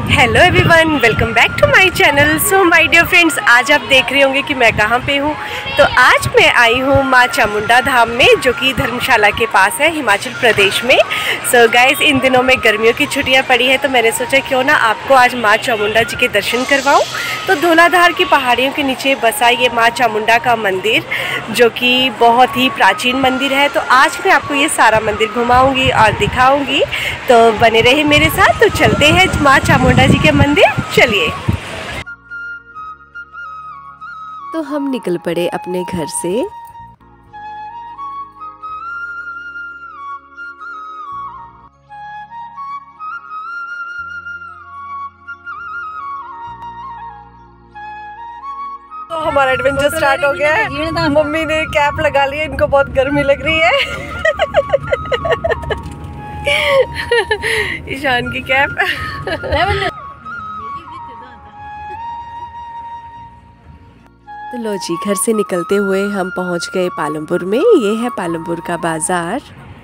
Hello everyone, welcome back to my channel. So my dear friends, आज आप देख रहे होंगे कि मैं कहाँ पे हूँ। तो आज मैं आई हूँ माँ चामुंडा धाम में, जो कि धर्मशाला के पास है, हिमाचल प्रदेश में। सो गाइस, इन दिनों में गर्मियों की छुट्टियाँ पड़ी है, तो मैंने सोचा क्यों ना आपको आज माँ चामुंडा जी के दर्शन करवाऊँ। तो धौलाधार की पहाड़ियों के नीचे बसा ये माँ चामुंडा का मंदिर, जो कि बहुत ही प्राचीन मंदिर है। तो आज मैं आपको ये सारा मंदिर घुमाऊँगी और दिखाऊँगी, तो बने रहे मेरे साथ। तो चलते हैं माँ चामुंडा जी के मंदिर, चलिए। तो हम निकल पड़े अपने घर से। तो हमारा एडवेंचर स्टार्ट हो गया है। मम्मी ने कैप लगा ली है, इनको बहुत गर्मी लग रही है। ईशान की कैप। तो लो जी, घर से निकलते हुए हम पहुंच गए पालमपुर में। ये है पालमपुर का बाजार।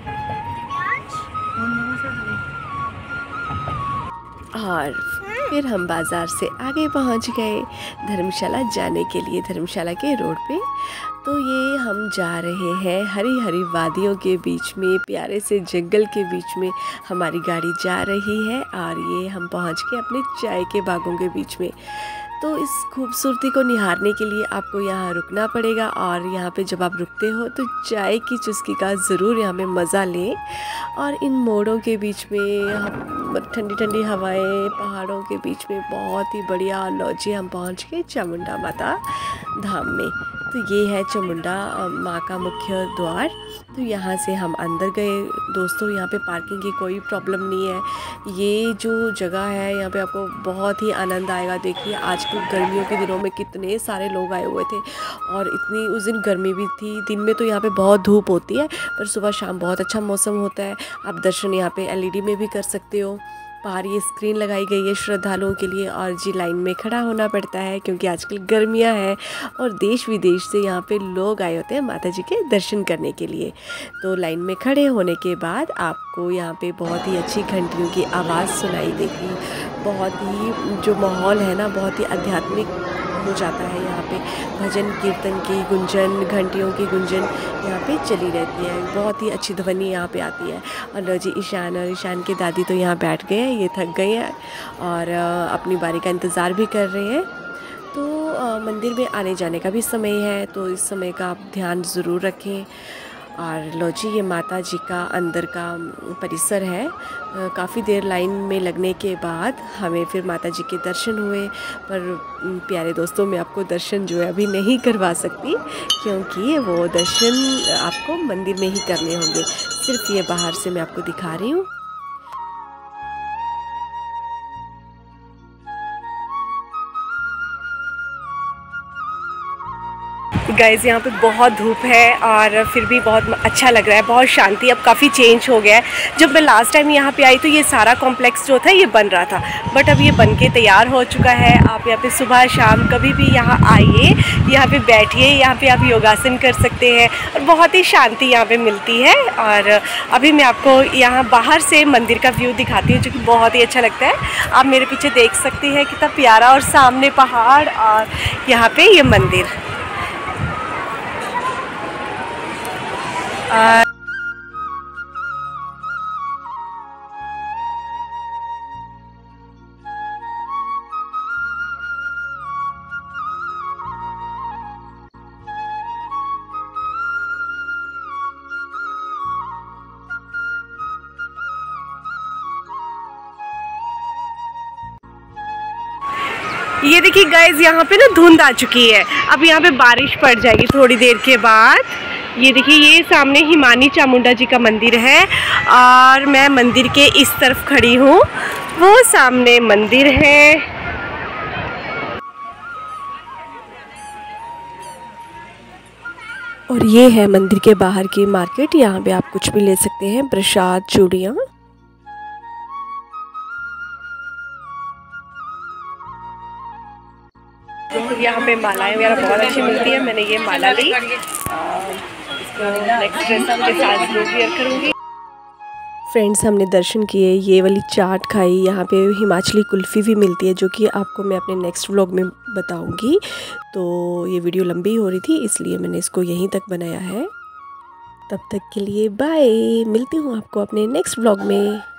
और फिर हम बाजार से आगे पहुंच गए धर्मशाला जाने के लिए, धर्मशाला के रोड पे। तो ये हम जा रहे हैं हरी हरी वादियों के बीच में, प्यारे से जंगल के बीच में हमारी गाड़ी जा रही है। और ये हम पहुंच गए अपने चाय के बागों के बीच में। तो इस खूबसूरती को निहारने के लिए आपको यहाँ रुकना पड़ेगा। और यहाँ पे जब आप रुकते हो तो चाय की चुस्की का ज़रूर यहाँ पे मज़ा लें। और इन मोड़ों के बीच में हम ठंडी ठंडी हवाएं, पहाड़ों के बीच में बहुत ही बढ़िया। लॉजी हम पहुँच गए चामुंडा माता धाम में। तो ये है चामुंडा माँ का मुख्य द्वार। तो यहाँ से हम अंदर गए। दोस्तों, यहाँ पे पार्किंग की कोई प्रॉब्लम नहीं है। ये जो जगह है, यहाँ पे आपको बहुत ही आनंद आएगा। देखिए, आजकल गर्मियों के दिनों में कितने सारे लोग आए हुए थे, और इतनी उस दिन गर्मी भी थी। दिन में तो यहाँ पे बहुत धूप होती है, पर सुबह शाम बहुत अच्छा मौसम होता है। आप दर्शन यहाँ पे LED में भी कर सकते हो। बाहर ये स्क्रीन लगाई गई है श्रद्धालुओं के लिए, और जी लाइन में खड़ा होना पड़ता है क्योंकि आजकल गर्मियां हैं और देश विदेश से यहाँ पे लोग आए होते हैं माता जी के दर्शन करने के लिए। तो लाइन में खड़े होने के बाद आपको यहाँ पे बहुत ही अच्छी घंटियों की आवाज़ सुनाई देगी। बहुत ही जो माहौल है ना, बहुत ही आध्यात्मिक हो जाता है। यहाँ पे भजन कीर्तन की गुंजन, घंटियों की गुंजन यहाँ पे चली रहती है। बहुत ही अच्छी ध्वनि यहाँ पे आती है। और लो जी, ईशान और ईशान की दादी तो यहाँ बैठ गए हैं, ये थक गए हैं और अपनी बारी का इंतज़ार भी कर रहे हैं। तो मंदिर में आने जाने का भी समय है, तो इस समय का आप ध्यान ज़रूर रखें। और लो जी, ये माता जी का अंदर का परिसर है। काफ़ी देर लाइन में लगने के बाद हमें फिर माता जी के दर्शन हुए। पर प्यारे दोस्तों, मैं आपको दर्शन जो है अभी नहीं करवा सकती, क्योंकि वो दर्शन आपको मंदिर में ही करने होंगे। सिर्फ ये बाहर से मैं आपको दिखा रही हूँ। गाइस, यहाँ पे बहुत धूप है और फिर भी बहुत अच्छा लग रहा है, बहुत शांति। अब काफ़ी चेंज हो गया है। जब मैं लास्ट टाइम यहाँ पे आई तो ये सारा कॉम्प्लेक्स जो था ये बन रहा था, बट अब ये बन के तैयार हो चुका है। आप यहाँ पे सुबह शाम कभी भी यहाँ आइए, यहाँ पे बैठिए, यहाँ पे आप योगासन कर सकते हैं और बहुत ही शांति यहाँ पे मिलती है। और अभी मैं आपको यहाँ बाहर से मंदिर का व्यू दिखाती हूँ, जो कि बहुत ही अच्छा लगता है। आप मेरे पीछे देख सकते हैं कितना प्यारा, और सामने पहाड़ और यहाँ पे ये मंदिर। ये देखिए गाइज, यहाँ पे ना धुंध आ चुकी है। अब यहाँ पे बारिश पड़ जाएगी थोड़ी देर के बाद। ये देखिए, ये सामने हिमानी चामुंडा जी का मंदिर है और मैं मंदिर के इस तरफ खड़ी हूँ। वो सामने मंदिर है। और ये है मंदिर के बाहर की मार्केट। यहाँ पे आप कुछ भी ले सकते हैं, प्रसाद, चूड़ियाँ। यहाँ पे मालाएं वगैरह बहुत अच्छी मिलती है। मैंने ये माला ली, इसको नेक्स्ट ड्रेस के साथ वेयर करूँगी। फ्रेंड्स, हमने दर्शन किए, ये वाली चाट खाई, यहाँ पे हिमाचली कुल्फ़ी भी मिलती है जो कि आपको मैं अपने नेक्स्ट व्लॉग में बताऊंगी। तो ये वीडियो लंबी हो रही थी इसलिए मैंने इसको यहीं तक बनाया है। तब तक के लिए बाय, मिलती हूँ आपको अपने नेक्स्ट व्लॉग में।